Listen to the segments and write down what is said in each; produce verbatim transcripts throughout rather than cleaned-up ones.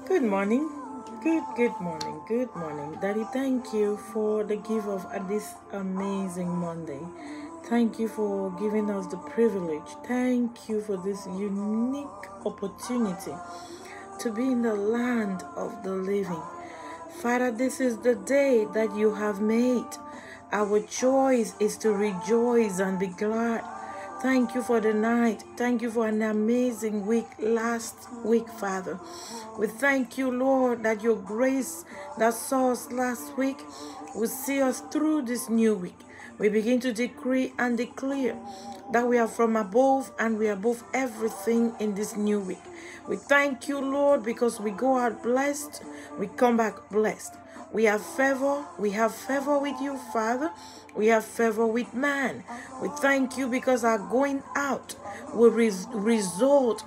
Good morning. Good, good morning. Good morning. Daddy, thank you for the gift of uh, this amazing Monday. Thank you for giving us the privilege. Thank you for this unique opportunity to be in the land of the living. Father, this is the day that you have made. Our choice is to rejoice and be glad. Thank you for the night. Thank you for an amazing week last week, Father. We thank you, Lord, that your grace that saw us last week will see us through this new week. We begin to decree and declare that we are from above and we are above everything in this new week. We thank you, Lord, because we go out blessed, we come back blessed. We have favor, we have favor with you, Father. We have favor with man. We thank you because our going out will res result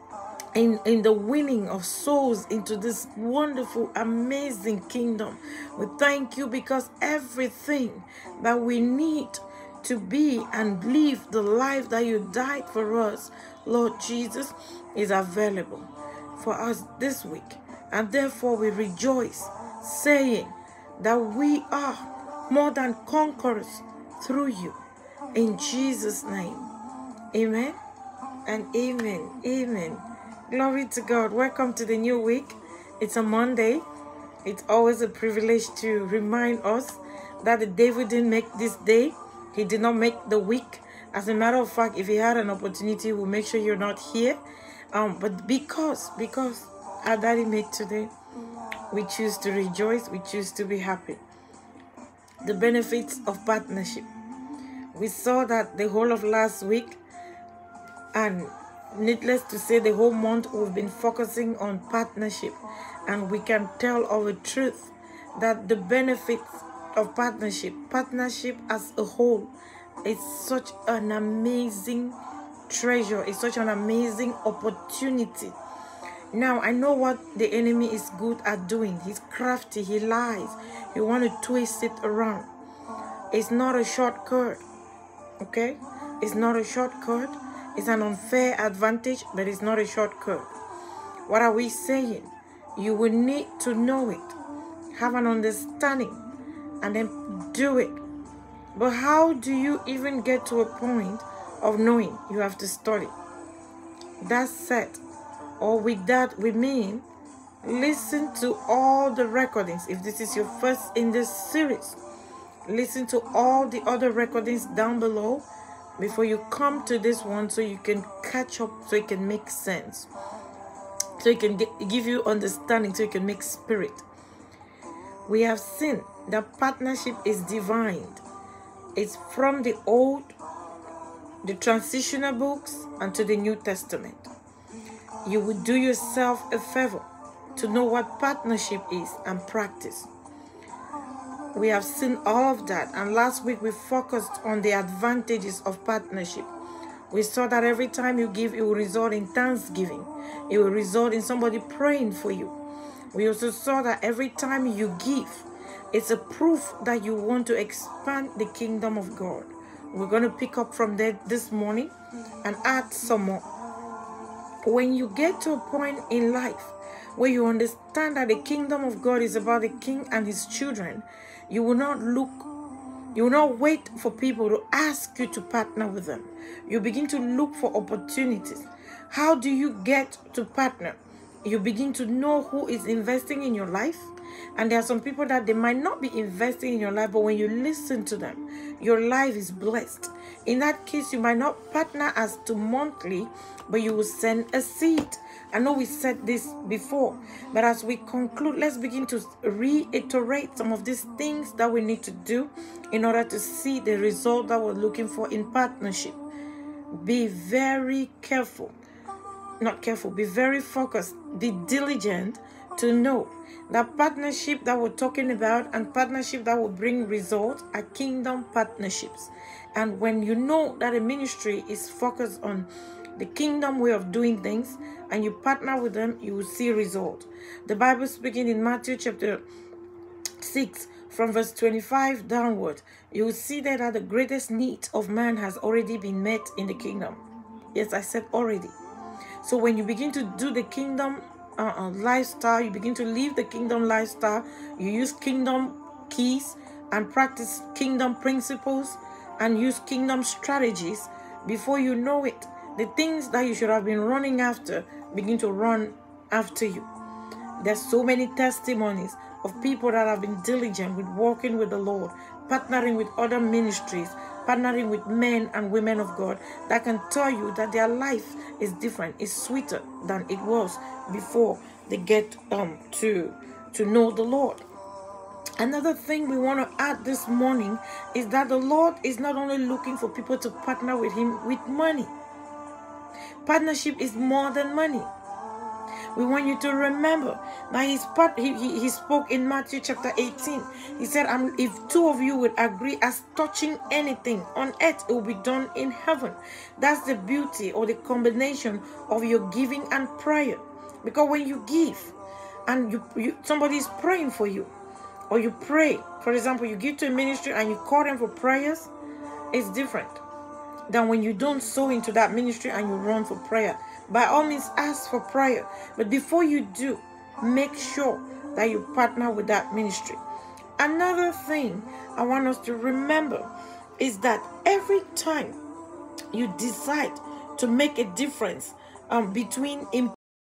in, in the winning of souls into this wonderful, amazing kingdom. We thank you because everything that we need to be and live the life that you died for us, Lord Jesus, is available for us this week. And therefore we rejoice, saying that we are more than conquerors through you. In Jesus' name, amen and amen. Amen. Glory to God. Welcome to the new week. It's a Monday. It's always a privilege to remind us that the devil didn't make this day. He did not make the week. As a matter of fact, if he had an opportunity, we'll make sure you're not here. Um, but because, because our daddy made today, we choose to rejoice. We choose to be happy. The benefits of partnership. We saw that the whole of last week, and needless to say, the whole month we've been focusing on partnership, and we can tell of a truth that the benefits of partnership, partnership as a whole, is such an amazing treasure. It's such an amazing opportunity. Now, I know what the enemy is good at doing. He's crafty, he lies. He wants to twist it around. It's not a shortcut, okay? It's not a shortcut. It's an unfair advantage, but it's not a shortcut. What are we saying? You will need to know it, have an understanding, and then do it. But how do you even get to a point of knowing? You have to study. That's set. Or with that, we mean listen to all the recordings. If this is your first in this series, listen to all the other recordings down below before you come to this one, so you can catch up, so it can make sense, so it can get, give you understanding, so you can make spirit. We have seen that partnership is divine. It's from the Old, the transitional books, and to the New Testament. You would do yourself a favor to know what partnership is and practice. We have seen all of that, and last week we focused on the advantages of partnership. We saw that every time you give, it will result in thanksgiving. It will result in somebody praying for you. We also saw that every time you give, it's a proof that you want to expand the kingdom of God. We're going to pick up from there this morning and add some more. When you get to a point in life where you understand that the kingdom of God is about the king and his children, you will not look, you will not wait for people to ask you to partner with them. You begin to look for opportunities. How do you get to partner? You begin to know who is investing in your life. And there are some people that they might not be investing in your life, but when you listen to them, your life is blessed. In that case, you might not partner as to monthly, but you will send a seed. I know we said this before, but as we conclude, let's begin to reiterate some of these things that we need to do in order to see the result that we're looking for in partnership. Be very careful, not careful, be very focused, be diligent to know that partnership that we're talking about and partnership that will bring results are kingdom partnerships. And when you know that a ministry is focused on the kingdom way of doing things, and you partner with them, you will see results. The Bible speaking in Matthew chapter six, from verse twenty-five downward, you will see there that the greatest need of man has already been met in the kingdom. Yes, I said already. So when you begin to do the kingdom uh, uh, lifestyle. You begin to live the kingdom lifestyle. You use kingdom keys and practice kingdom principles and use kingdom strategies. Before you know it, the things that you should have been running after begin to run after you. There's so many testimonies of people that have been diligent with walking with the Lord, partnering with other ministries, partnering with men and women of God that can tell you that their life is different, is sweeter than it was before they get um to to know the Lord. Another thing we want to add this morning is that the Lord is not only looking for people to partner with him with money. Partnership is more than money. We want you to remember that he's part, he, he, he spoke in Matthew chapter eighteen. He said, um, if two of you would agree as touching anything on earth, it will be done in heaven. That's the beauty or the combination of your giving and prayer. Because when you give and you, you somebody is praying for you, or you pray, for example, you give to a ministry and you call them for prayers, it's different than when you don't sow into that ministry and you run for prayer. By all means, ask for prayer. But before you do, make sure that you partner with that ministry. Another thing I want us to remember is that every time you decide to make a difference um, between in